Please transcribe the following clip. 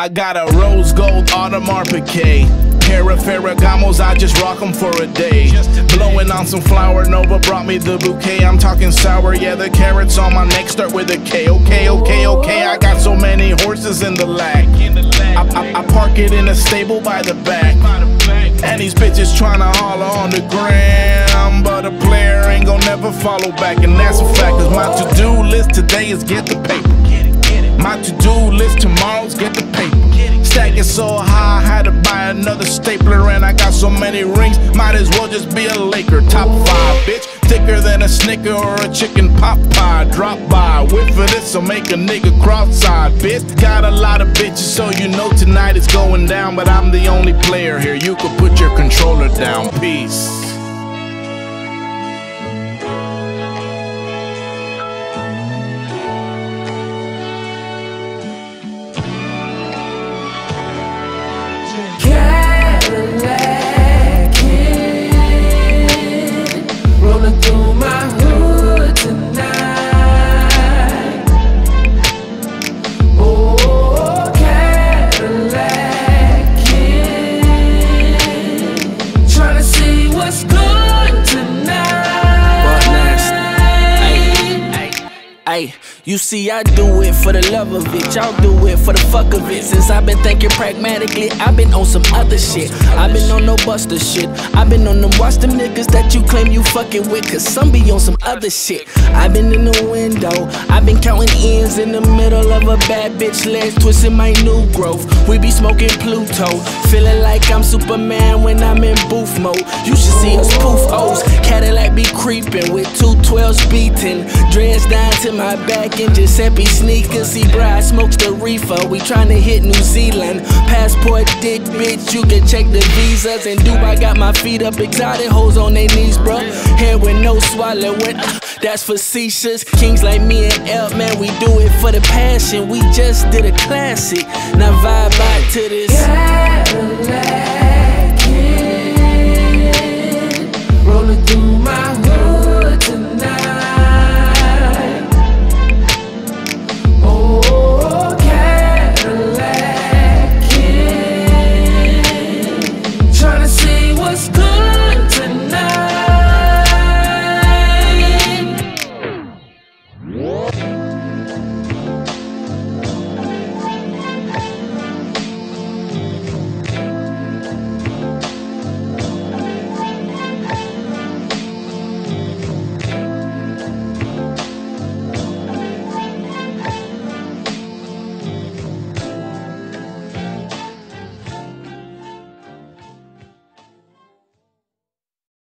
I got a rose gold Audemars Piguet. Pair of Ferragamos, I just rock them for a day. Blowing on some flower, Nova brought me the bouquet. I'm talking sour, yeah, the carrots on my neck start with a K. Okay, I got so many horses in the lag. I park it in a stable by the back. And these bitches tryna holler on the gram, but a player ain't gon' never follow back. And that's a fact, cause my to-do list today is get the paper. My to-do list tomorrow's get the paper. Stacking so high, I had to buy another stapler. And I got so many rings, might as well just be a Laker. Top 5, bitch, thicker than a Snicker or a chicken pot pie. Drop by, whip for this, so make a nigga cross-eyed, bitch. Got a lot of bitches, so you know tonight it's going down. But I'm the only player here, you could put your controller down. Peace. Cadillac kid, rolling through my hood tonight. Oh, Cadillac kid, tryna see what's good tonight. Ay, you see, I do it for the love of it. Y'all do it for the fuck of it. Since I've been thinking pragmatically, I've been on some other shit. I've been on no buster shit. I've been on them watch them niggas that you claim you fucking with, cause some be on some other shit. I've been in the window, I've been counting ends in the middle of a bad bitch legs, twisting my new growth. We be smoking Pluto, feeling like I'm Superman when I'm in booth mode. You should see us poof O's. Cadillac be creeping with 212s beating, dreads down to my back in Giuseppe sneakers. See, bride smokes the reefer. We tryna hit New Zealand. Passport dick, bitch. You can check the visas. And Dubai got my feet up. Exotic hoes on their knees, bruh. Hair with no swallowing. That's facetious. Kings like me and Elk, man, we do it for the passion. We just did a classic. Now vibe out to this. Cadillac kid, rolling through my hood tonight. Tryna